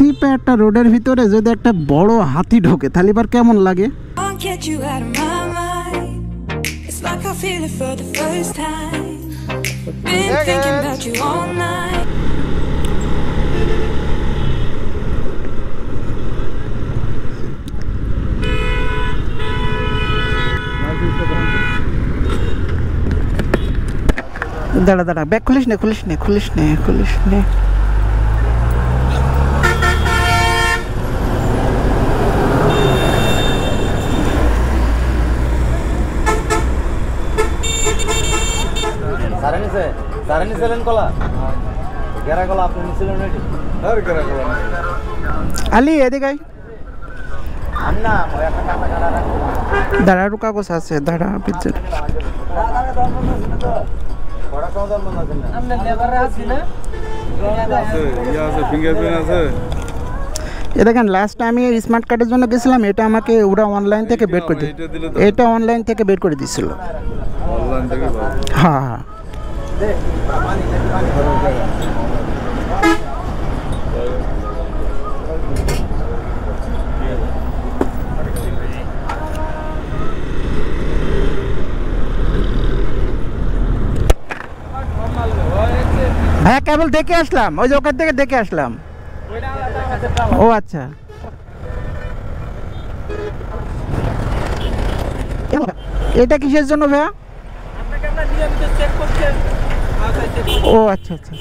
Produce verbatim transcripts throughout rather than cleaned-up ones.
সিপে একটা রোডের ভিতরে যদি একটা বড় হাতি ঢোকে তাহলে এবার কেমন লাগে? দাঁড়া দাঁড়া ব্যাগ খুলিস নে খুলিস নে খুলিস নে খুলিস নে আলি এদিকে দাঁড়া আরো কাগজ আছে দাঁড়া পিজ্জা এ দেখেন লাস্ট আমি স্মার্ট কার্ডের জন্য গেছিলাম, এটা আমাকে ওরা অনলাইন থেকে বের করে দিল, এটা অনলাইন থেকে বের করে দিছিল। হ্যাঁ হ্যাঁ হ্যাঁ কেবল দেখে আসলাম, ওই যে ওখান থেকে দেখে আসলাম। ও আচ্ছা এটা কিসের জন্য ভাইয়া? ও আচ্ছা আচ্ছা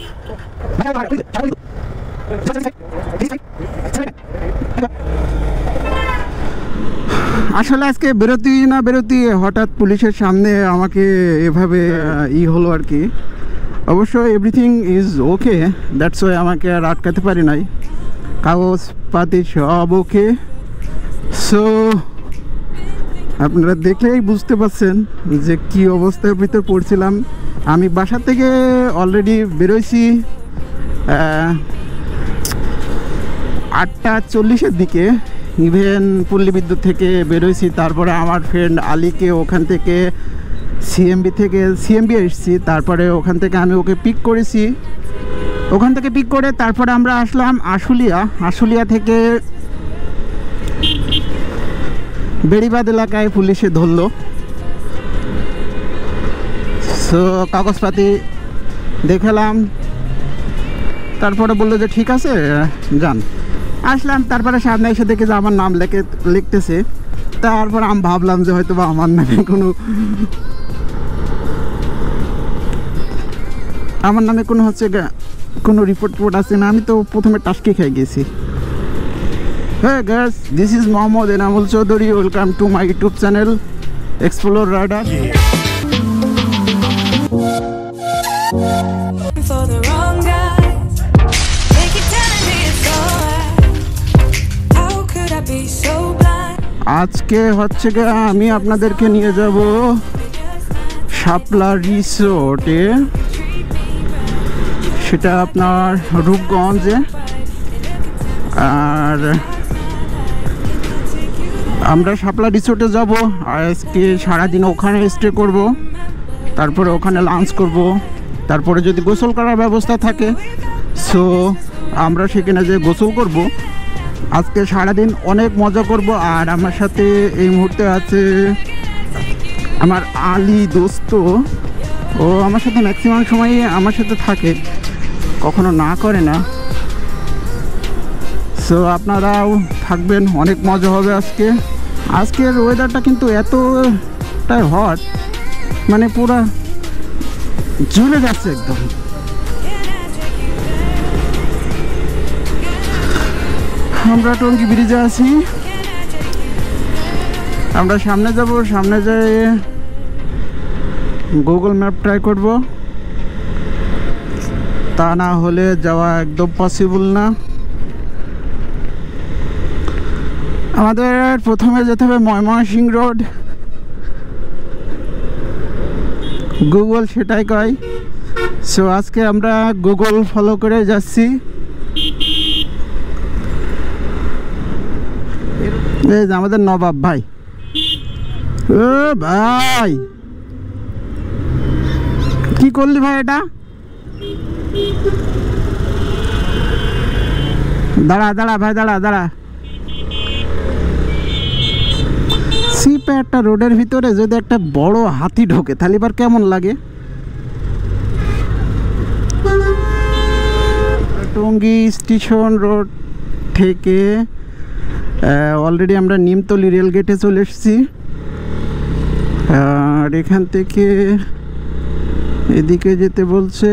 আসলে আজকে বেরোতে না বেরোতে হঠাৎ পুলিশের সামনে আমাকে এভাবে ই হলো আর কি। অবশ্য everything is okay, that's why আমাকে আর আটকাতে পারি নাই, কাগজপাতি সব ওকে। সো আপনারা দেখলেই বুঝতে পারছেন যে কি অবস্থার ভিতর পড়ছিলাম। আমি বাসা থেকে অলরেডি বেরোইছি আটটা চল্লিশের দিকে, ইভেন পল্লী বিদ্যুৎ থেকে বেরোইছি। তারপরে আমার ফ্রেন্ড আলীকে ওখান থেকে সিএমবি থেকে সিএমবি এসেছি, তারপরে ওখান থেকে আমি ওকে পিক করেছি। ওখান থেকে পিক করে তারপরে আমরা আসলাম আশুলিয়া। আশুলিয়া থেকে বেড়িবাঁধ এলাকায় পুলিশে ধরলো। সো কাগজপাতি দেখালাম, তারপরে বললো যে ঠিক আছে যান। আসলাম, তারপরে সামনে এসে দেখে যে আমার নাম লেখে লিখতেছে। তারপর আমি ভাবলাম যে হয়তো বা আমার নামে কোনো আমার নামে কোনো হচ্ছে কোনো রিপোর্ট টিপোর্ট আছে না। আমি তো প্রথমে টাস্কি খেয়ে গেছি। হ্যাঁ guys, this is Mohammad Enamul Chowdhury, welcome to my YouTube channel explore rider. আজকে হচ্ছে গিয়ে আমি আপনাদেরকে নিয়ে যাব শাপলা রিসোর্টে, সেটা আপনার রূপগঞ্জে। আর আমরা শাপলা রিসোর্টে যাব, আজকে সারাদিন ওখানে স্টে করব, তারপরে ওখানে লাঞ্চ করব, তারপরে যদি গোসল করার ব্যবস্থা থাকে সো আমরা সেখানে যে গোসল করব। আজকে সারাদিন অনেক মজা করব। আর আমার সাথে এই মুহূর্তে আছে আমার আলী দোস্ত, ও আমার সাথে ম্যাক্সিমাম সময়ই আমার সাথে থাকে, কখনো না করে না। সো আপনারাও থাকবেন, অনেক মজা হবে আজকে। আজকের ওয়েদারটা কিন্তু এতটাই হট, মানে পুরা জ্বলে যাচ্ছে একদম। আমরা টঙ্গী ব্রিজে আছি, আমরা সামনে যাব, সামনে যাই গুগল ম্যাপ ট্রাই করব, তা না হলে যাওয়া একদম পসিবল না। আমাদের প্রথমে যেতে হবে ময়মনসিংহ রোড, গুগল সেটাই কয়। সো আজকে আমরা গুগল ফলো করে যাচ্ছি। এই যে আমাদের নবাব ভাই, ও ভাই কি করলি ভাই? এটা দাঁড়া দাঁড়া ভাই, দাঁড়া দাঁড়া। সিপে একটা রোডের ভিতরে যদি একটা বড় হাতি ঢোকে তাহলে এবার কেমন লাগে? টঙ্গী স্টেশন রোড থেকে অলরেডি আমরা নিমতলি রেলগেটে চলে এসেছি। আর এখান থেকে এদিকে যেতে বলছে।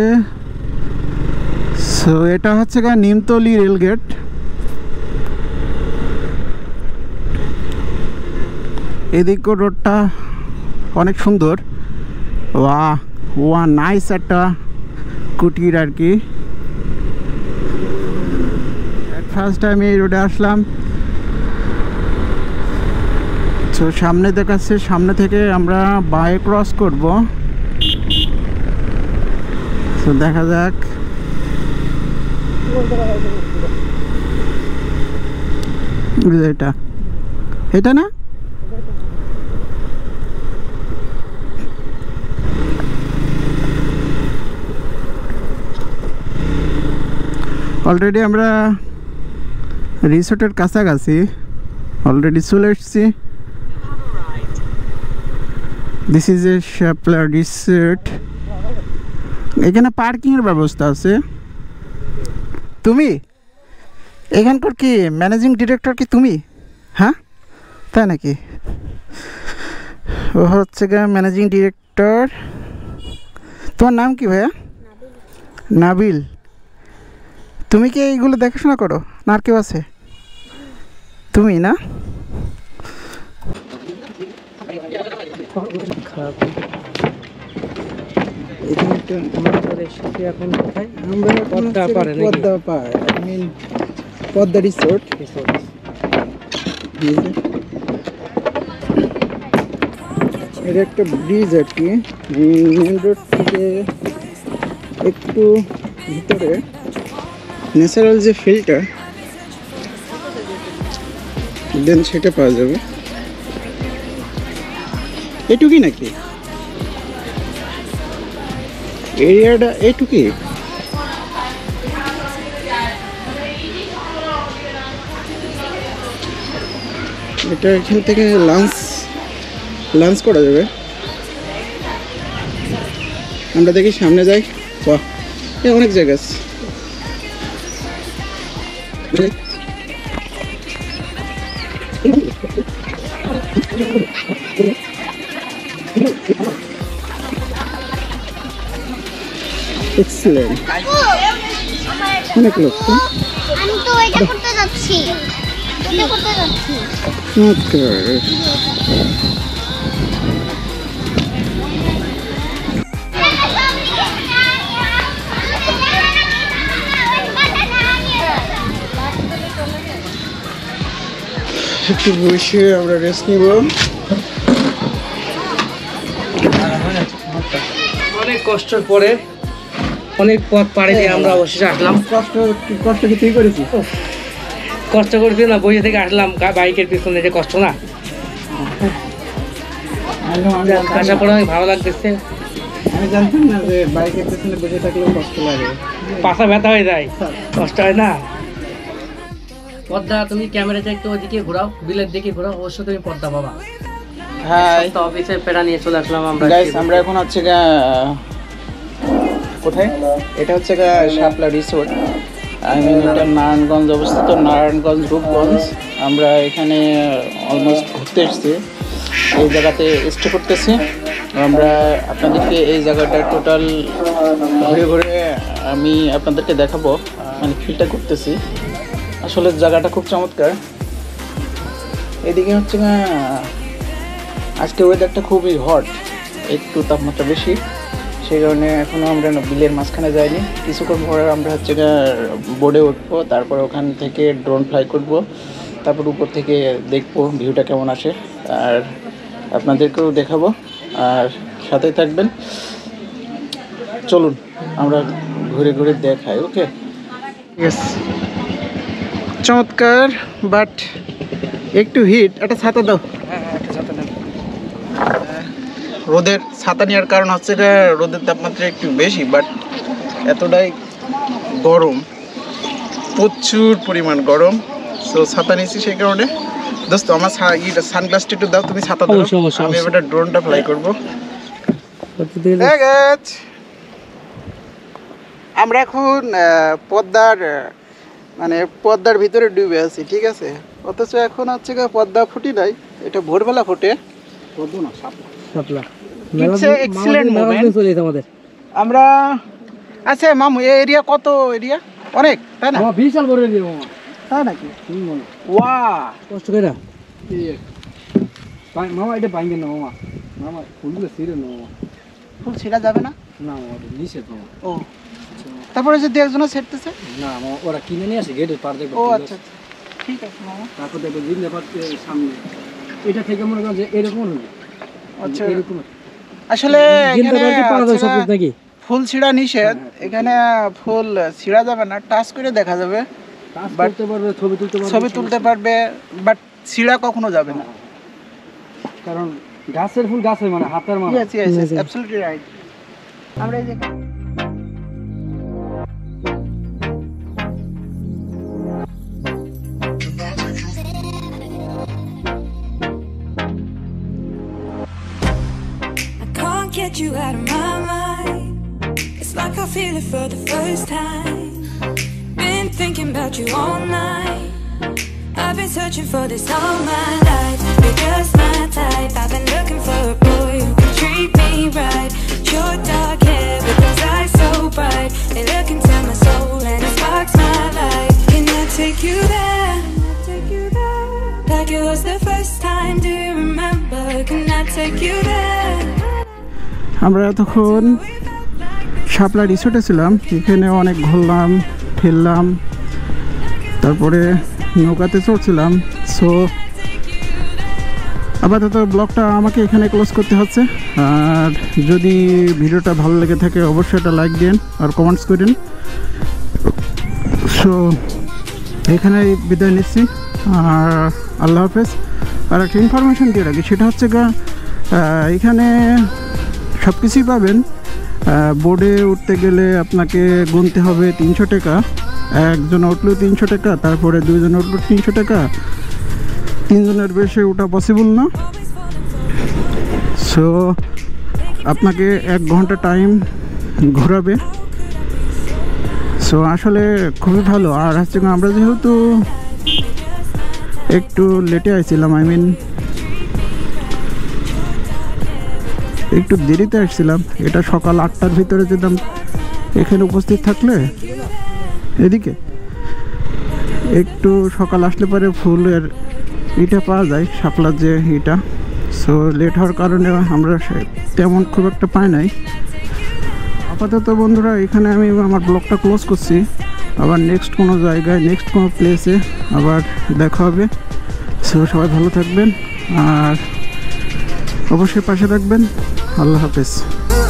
সো এটা হচ্ছে গা নিমতলি রেলগেট। এদিক রোডটা অনেক সুন্দর। ওয়া ওয়া নাইস একটা কুটির আর কি। ফার্স্ট টাইম এই রোডে আসলাম। তো সামনে দেখাচ্ছে, সামনে থেকে আমরা বায়ে ক্রস করব। তো দেখা যাক। এটা এটা না, অলরেডি আমরা রিসোর্টের কাছাকাছি অলরেডি চলে এসেছি। This is a Shapla resort. এখানে পার্কিংয়ের ব্যবস্থা আছে। তুমি এখানকার কি ম্যানেজিং ডিরেক্টর কি তুমি? হ্যাঁ তাই নাকি? ও হচ্ছে গা ম্যানেজিং ডিরেক্টর। তোমার নাম কি ভাইয়া? নাবিল। তুমি কি এইগুলো দেখাশোনা করো না আর কেউ আছে? তুমি না? পদ্মা রিসোর্ট। এটা একটা ব্রিজ আর কি, মেন রোড থেকে একটু ভিতরে ন্যাচারাল যে ফিলটা দেন সেটা পাওয়া যাবে। এটুকুই নাকি এরিয়াটা? এটুকুই। এটা এখান থেকে লাঞ্চ লাঞ্চ করা যাবে। আমরা দেখি সামনে যাই। বাহ, অনেক জায়গা আছে। এক্সেলেন্ট, অনেক লোক। আমি তো এটা করতে যাচ্ছি, এটা করতে যাচ্ছি। ওকে, একটু বসে আমরা রেস্ট নিব। অনেক কষ্টের পরে অনেক পথ পাড়ি দিয়ে আমরা অবশেষে আসলাম। কষ্ট কষ্ট কি তুই করেছি? কষ্ট করছি না, বসে থেকে আসলাম বাইকের পিছনে, যে কষ্ট না। আসার পরে অনেক ভালো লাগতেছে। আমি জানতাম না যে বাইকের পিছনে বসে থাকলেও কষ্ট লাগে, পাশা ব্যথা হয়ে যায়, কষ্ট হয় না। পদ্মা, তুমি ক্যামেরাটা একটু ওইদিকে ঘোরাও, বিলের দিকে ঘোরাও, অবশ্য তুমি পদ্মা পাবা। হ্যাঁ, তো অফিসে পেড়া নিয়ে চলে আসলাম আমরা। গাইস, আমরা এখন হচ্ছে গা কোথায়? এটা হচ্ছে গা শাপলা রিসোর্ট। আই মিন এটা নারায়ণগঞ্জ অবস্থিত, নারায়ণগঞ্জ রূপগঞ্জ। আমরা এখানে অলমোস্ট ঘুরতে এসেছি, এই জায়গাতে স্টে করতেছি। আমরা আপনাদেরকে এই জায়গাটা টোটাল ঘুরে ঘুরে আমি আপনাদেরকে দেখাবো, মানে ফিলটা করতেছি। আসলে জায়গাটা খুব চমৎকার। এদিকে হচ্ছে না আজকে ওয়েদারটা খুবই হট, একটু তাপমাত্রা বেশি, সেই কারণে এখনও আমরা বিলের মাঝখানে যাইনি। কিছুক্ষণ পরে আমরা হচ্ছে বোর্ডে উঠবো, তারপর ওখান থেকে ড্রোন ফ্লাই করব, তারপর উপর থেকে দেখবো ভিউটা কেমন আসে, আর আপনাদেরকেও দেখাবো। আর সাথে থাকবেন, চলুন আমরা ঘুরে ঘুরে দেখাই। ওকে, ইয়েস, চমৎকার, বাট একটু হিট। একটা ছাতা দাও। রোদের ছাতা নেওয়ার কারণ হচ্ছে এটা, রোদের তাপমাত্রা একটু বেশি, বাট এতটাই গরম প্রচুর পরিমাণ গরম, সো ছাতা নিয়েছি সেই কারণে। দোস্ত আমার সানগ্লাসটা একটু দাও, তুমি ছাতা দাও, আমি এবার ড্রোনটা ফ্লাই করবো। আমরা এখন পদ্মার মানে পদ্মার ভিতরে ডুবে আছি, ঠিক আছে? অথচ এখন হচ্ছে পদ্মা ফুটি নাই, এটা ভোরবেলা ফোটে। আমরা আচ্ছা মামু এই এরিয়া কত এরিয়া? অনেক, তাই না? বিশাল বড় এরিয়া মামা। তাই নাকি? ওয়া কষ্ট করে মামা এটা ভাঙবে না মামা, মামা ফুলগুলো ছিঁড়ে না মামা। ফুল ছিঁড়া যাবে না? না মামা নিষেধ মামা। ও তারপরে যদি একজন ছেড়তেছে? না মামা ওরা কিনে নিয়ে আসে গেটের পার দেখবে। ও আচ্ছা ঠিক আছে মামা। তারপর দেখবে জিন্দা পাচ্ছে সামনে, এটা থেকে মনে করেন যে এরকম হবে। আচ্ছা এরকম আসলে নাকি ফুল ছিঁড়া নিষেধ এখানে, ফুল ছিঁড়া যাবে না, টাচ করে দেখা যাবে, ছবি তুলতে পারবে, ছবি তুলতে পারবে, বাট ছিঁড়া কখনো যাবে না, কারণ গাছের ফুল গাছে মানে হাতের মানে। Yes yes absolutely right. আমরা এই যে get you out of my mind. It's like I feel it for the first time. Been thinking about you all night. I've been searching for this all my life. You're just my type. I've been looking for a boy who can treat me right. Your dark hair with those eyes so bright, they look into my soul and it sparks my life. Can I take you there? Take you there? Like it was the first time. Do you remember? Can I take you there? আমরা এতক্ষণ শাপলা রিসোর্টে ছিলাম, এখানে অনেক ঘুরলাম ফিরলাম, তারপরে নৌকাতে চড়ছিলাম। সো আপাতত ব্লগটা আমাকে এখানে ক্লোজ করতে হচ্ছে। আর যদি ভিডিওটা ভালো লেগে থাকে অবশ্যই একটা লাইক দিন আর কমেন্টস করেন। সো এখানে বিদায় নিচ্ছি, আর আল্লাহ হাফেজ। আর একটা ইনফরমেশন দিয়ে রাখি, সেটা হচ্ছে গা এখানে সব কিছুই পাবেন। বোর্ডে উঠতে গেলে আপনাকে গুনতে হবে তিনশো টাকা, একজন উঠলেও তিনশো টাকা, তারপরে দুইজন উঠলেও তিনশো টাকা, তিনজনের বেশি ওটা পসিবল না। সো আপনাকে এক ঘন্টা টাইম ঘোরাবে। সো আসলে খুবই ভালো। আর হচ্ছে আমরা যেহেতু একটু লেটে আসছিলাম, আই মিন একটু দেরিতে আসছিলাম, এটা সকাল আটটার ভিতরে যেতাম এখানে উপস্থিত থাকলে, এদিকে একটু সকাল আসলে পরে ফুলের ইটা পাওয়া যায়, শাপলার যে ইটা। সো লেট হওয়ার কারণে আমরা তেমন খুব একটা পাই নাই। আপাতত বন্ধুরা এখানে আমি আমার ব্লগটা ক্লোজ করছি। আবার নেক্সট কোনো জায়গায় নেক্সট কোনো প্লেসে আবার দেখা হবে। সো সবাই ভালো থাকবেন আর অবশ্যই পাশে থাকবেন। আল্লাহ হাফেজ।